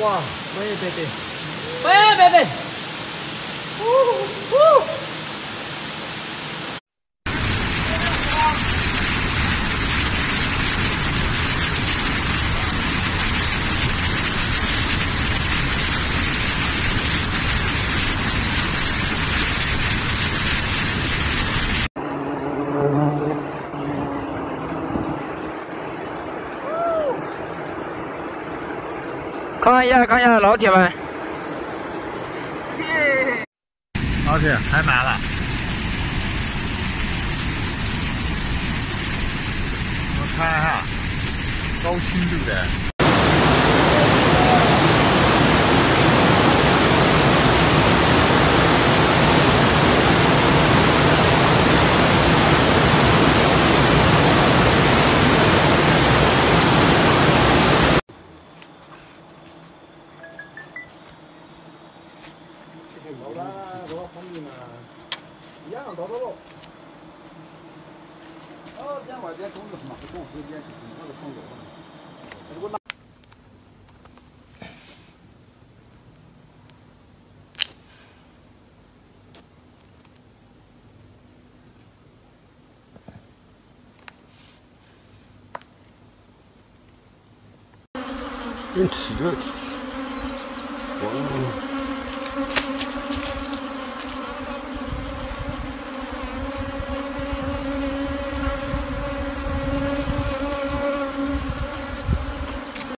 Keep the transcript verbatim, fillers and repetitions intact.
哇，喂贝贝，喂贝贝，呜呜。看一下，看一下老铁们， 老铁开满了，我看一下，高清对不对？ 老板，多方便啊！一样到到了。哦，点外点工作嘛，不工资点那个工作。如果拿。真吃着。